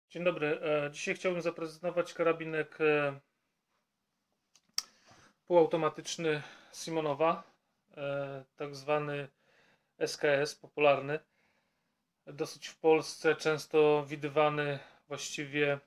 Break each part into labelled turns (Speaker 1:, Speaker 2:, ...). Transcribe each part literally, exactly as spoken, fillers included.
Speaker 1: Dzień dobry. Dzisiaj chciałbym zaprezentować karabinek półautomatyczny Simonowa, tak zwany S K S, popularny. Dosyć w Polsce często widywany właściwie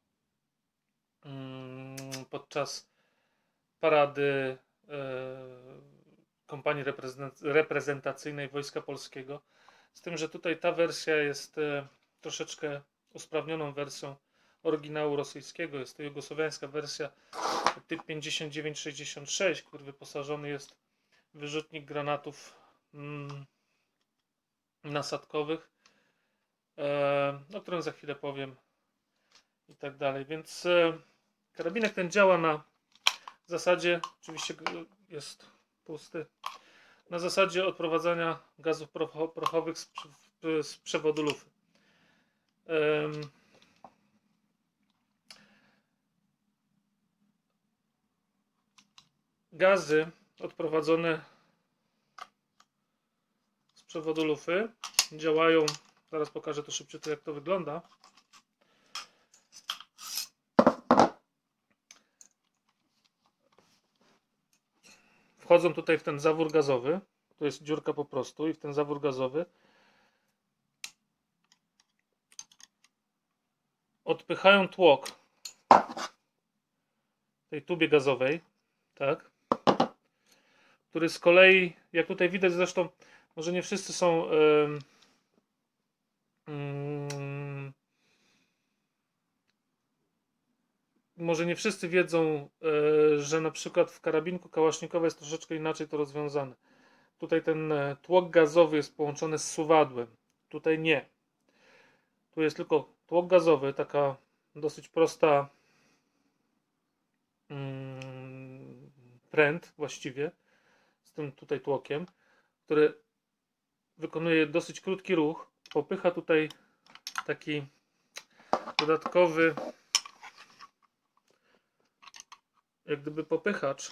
Speaker 1: podczas parady kompanii reprezentacyjnej Wojska Polskiego. Z tym, że tutaj ta wersja jest troszeczkę usprawnioną wersją oryginału rosyjskiego. Jest to jugosłowiańska wersja typ pięćdziesiąt dziewięć sześćdziesiąt sześć, który wyposażony jest w wyrzutnik granatów mm, nasadkowych, e, o którym za chwilę powiem i tak dalej. Więc e, karabinek ten działa na zasadzie, oczywiście jest pusty, na zasadzie odprowadzania gazów prochowych z, z przewodu lufy. Gazy odprowadzone z przewodu lufy działają, zaraz pokażę to szybciutko, jak to wygląda. Wchodzą tutaj w ten zawór gazowy, to jest dziurka po prostu, i w ten zawór gazowy odpychają tłok tej tubie gazowej, tak, który z kolei, jak tutaj widać, zresztą może nie wszyscy są yy, yy, może nie wszyscy wiedzą, yy, że na przykład w karabinku kałasznikowa jest troszeczkę inaczej to rozwiązane. Tutaj ten tłok gazowy jest połączony z suwadłem, tutaj nie. Tu jest tylko tłok gazowy, taka dosyć prosta yy, pręt właściwie, z tym tutaj tłokiem, który wykonuje dosyć krótki ruch, popycha tutaj taki dodatkowy, jak gdyby popychacz,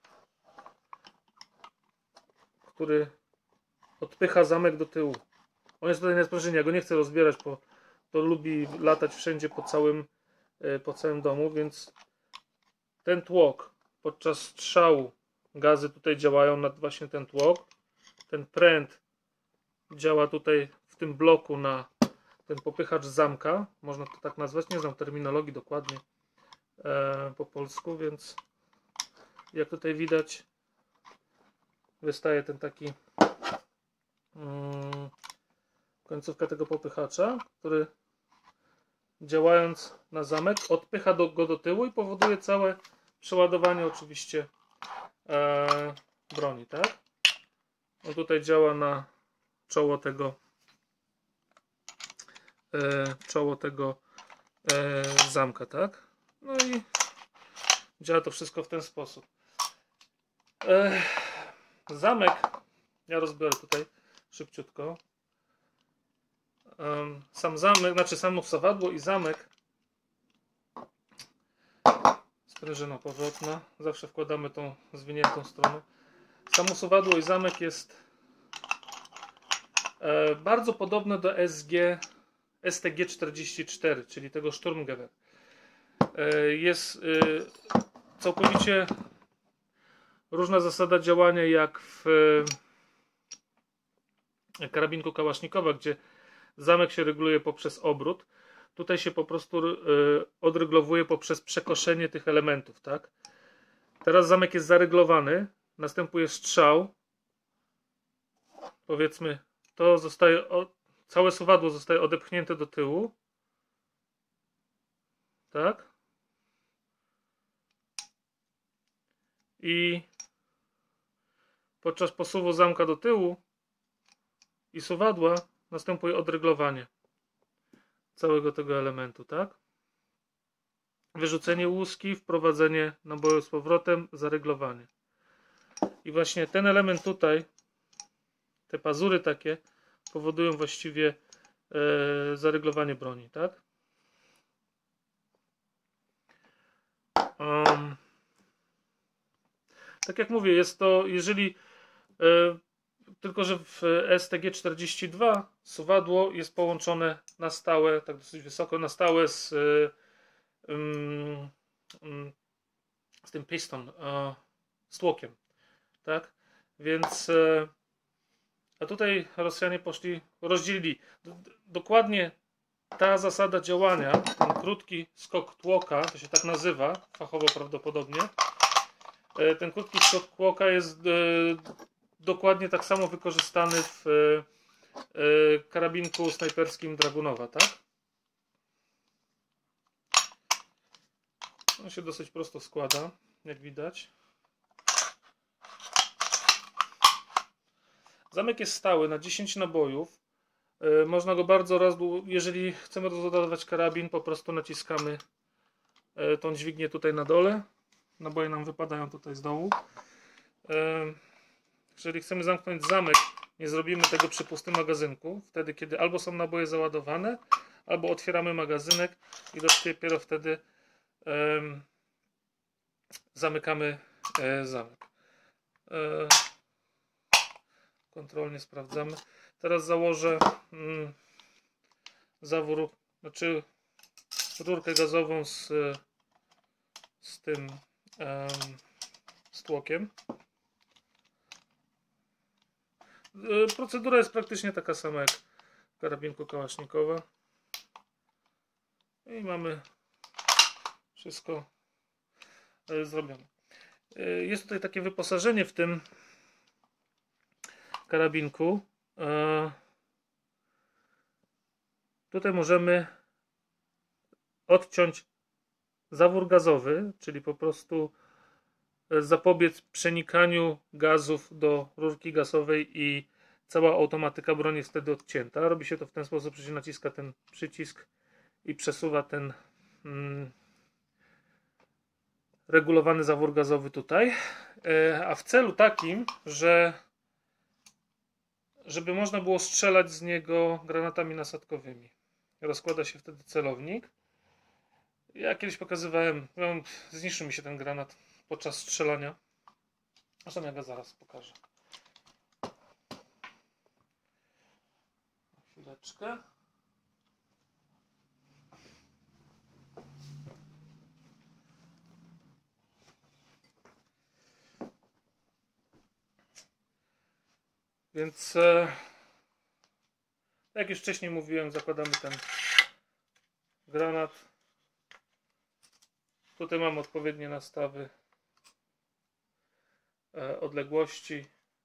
Speaker 1: który odpycha zamek do tyłu. On jest tutaj na sprężynie, ja go nie chcę rozbierać, bo to lubi latać wszędzie po całym, po całym domu, więc ten tłok podczas strzału, gazy tutaj działają na właśnie ten tłok. Ten pręt działa tutaj w tym bloku na ten popychacz zamka. Można to tak nazwać. Nie znam terminologii dokładnie e, po polsku, więc jak tutaj widać, wystaje ten taki mm, końcówka tego popychacza, który działając na zamek odpycha do, go do tyłu i powoduje całe przeładowanie oczywiście e, broni, tak? On tutaj działa na czoło tego e, czoło tego e, zamka, tak? No i działa to wszystko w ten sposób. E, zamek, ja rozbiorę tutaj szybciutko. E, sam zamek, znaczy samo wsawadło i zamek, sprężyna powrotna, zawsze wkładamy tą zwiniętą stronę. Samo suwadło i zamek jest e, bardzo podobne do S G, S T G czterdzieści cztery, czyli tego Sturmgewehr. E, jest e, całkowicie różna zasada działania jak w e, karabinku kałasznikowa, gdzie zamek się reguluje poprzez obrót. Tutaj się po prostu e, odreglowuje poprzez przekoszenie tych elementów, tak? Teraz zamek jest zareglowany, następuje strzał. Powiedzmy, to zostaje, o, całe suwadło zostaje odepchnięte do tyłu. Tak? I podczas posuwu zamka do tyłu i suwadła następuje odreglowanie całego tego elementu, tak? Wyrzucenie łuski, wprowadzenie naboju z powrotem, zareglowanie. I właśnie ten element tutaj, te pazury takie, powodują właściwie e, zareglowanie broni, tak? Um, tak jak mówię, jest to, jeżeli e, tylko że w S T G czterdzieści dwa suwadło jest połączone na stałe, tak dosyć wysoko, na stałe z, um, um, z tym piston, uh, z tłokiem, tak? Więc uh, a tutaj Rosjanie poszli, rozdzielili. D dokładnie ta zasada działania, ten krótki skok tłoka, to się tak nazywa, fachowo prawdopodobnie, ten krótki skok tłoka jest dokładnie tak samo wykorzystany w karabinku snajperskim Dragunowa, tak? On się dosyć prosto składa, jak widać. Zamek jest stały na dziesięć nabojów. Można go bardzo raz, jeżeli chcemy rozładować karabin, po prostu naciskamy tą dźwignię tutaj na dole. Naboje nam wypadają tutaj z dołu. Jeżeli chcemy zamknąć zamek, nie zrobimy tego przy pustym magazynku. Wtedy, kiedy albo są naboje załadowane, albo otwieramy magazynek i dopiero wtedy um, zamykamy e, zamek. E, kontrolnie sprawdzamy. Teraz założę mm, zawór, znaczy rurkę gazową z, z tym um, z tłokiem. Procedura jest praktycznie taka sama jak w karabinku Kałasznikowa. I mamy wszystko zrobione. Jest tutaj takie wyposażenie w tym karabinku. Tutaj możemy odciąć zawór gazowy, czyli po prostu zapobiec przenikaniu gazów do rurki gazowej i cała automatyka broni jest wtedy odcięta. Robi się to w ten sposób, że się naciska ten przycisk i przesuwa ten mm, regulowany zawór gazowy tutaj. A w celu takim, że żeby można było strzelać z niego granatami nasadkowymi. Rozkłada się wtedy celownik. Ja kiedyś pokazywałem, no, zniszczył mi się ten granat podczas strzelania. Zresztą ja go zaraz pokażę. Chwileczkę. Więc e, jak już wcześniej mówiłem, zakładamy ten granat. Tutaj mam odpowiednie nastawy e, odległości.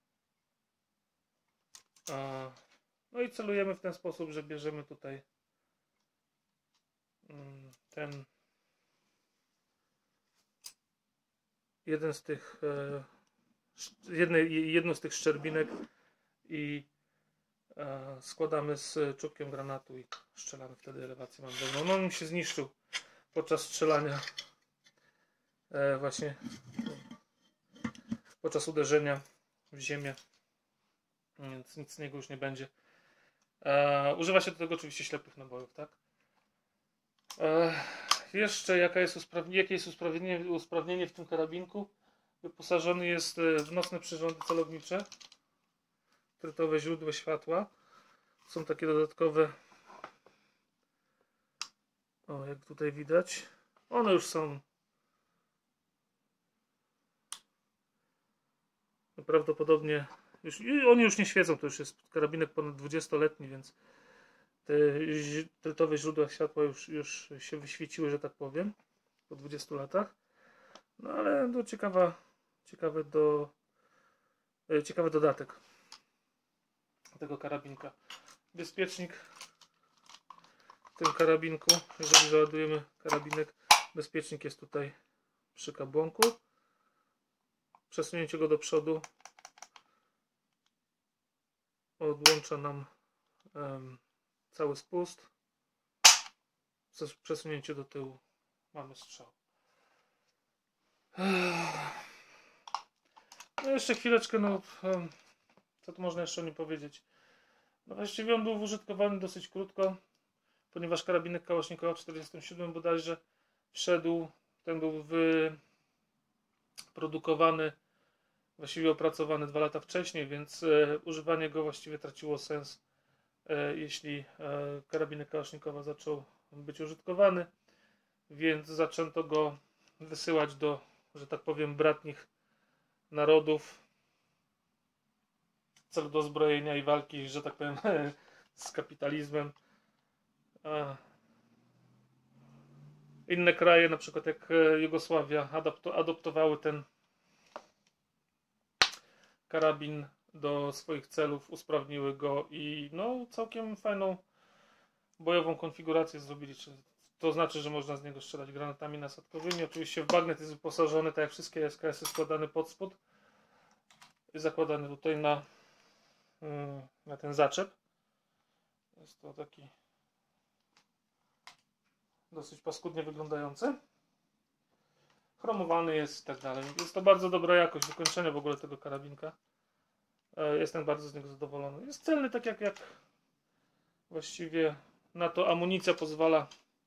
Speaker 1: E, no i celujemy w ten sposób, że bierzemy tutaj mm, ten jeden z tych e, jednej, jedną z tych szczerbinek i e, składamy z czubkiem granatu i strzelamy. Wtedy elewację mam dobrą. No on mi się zniszczył podczas strzelania e, właśnie podczas uderzenia w ziemię, więc nic z niego już nie będzie. E, używa się do tego oczywiście ślepych nabojów, tak? E, jeszcze jaka jest usprawnienie, jakie jest usprawnienie, usprawnienie w tym karabinku? Wyposażony jest w nocne przyrządy celownicze, trytowe źródła światła. Są takie dodatkowe, o jak tutaj widać, one już są prawdopodobnie, już, oni już nie świecą, to już jest karabinek ponad dwudziestoletni, więc te trytowe źródła światła już, już się wyświeciły, że tak powiem, po dwudziestu latach. No ale to ciekawa, ciekawy, do, ciekawy dodatek tego karabinka. Bezpiecznik w tym karabinku, jeżeli załadujemy karabinek, bezpiecznik jest tutaj przy kabłonku. Przesunięcie go do przodu odłącza nam um, cały spust. Przesunięcie do tyłu, mamy strzał. No jeszcze chwileczkę, no co tu można jeszcze o nim powiedzieć? No właściwie on był użytkowany dosyć krótko, ponieważ karabinek Kałasznikowa w czterdziestym siódmym bodajże wszedł, ten był wyprodukowany właściwie opracowany dwa lata wcześniej, więc e, używanie go właściwie traciło sens, e, jeśli e, karabinek kałasznikowa zaczął być użytkowany, więc zaczęto go wysyłać do, że tak powiem, bratnich narodów w celu dozbrojenia i walki, że tak powiem, z kapitalizmem. Inne kraje, na przykład jak Jugosławia, adoptowały ten karabin do swoich celów, usprawniły go i no całkiem fajną bojową konfigurację zrobili. To znaczy, że można z niego strzelać granatami nasadkowymi. Oczywiście w bagnet jest wyposażony, tak jak wszystkie S K S-y, składany pod spód. Jest zakładany tutaj na, na ten zaczep. Jest to taki dosyć paskudnie wyglądający. Chromowany jest i tak dalej. Jest to bardzo dobra jakość wykończenia w ogóle tego karabinka. Jestem bardzo z niego zadowolony. Jest celny tak jak, jak właściwie na to amunicja pozwala.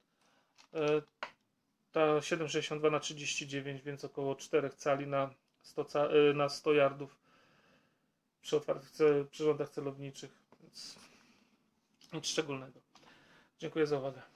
Speaker 1: Ta siedem sześćdziesiąt dwa na trzydzieści dziewięć, więc około cztery cali na sto, na sto yardów przy otwartych przyrządach celowniczych. Więc nic szczególnego. Dziękuję za uwagę.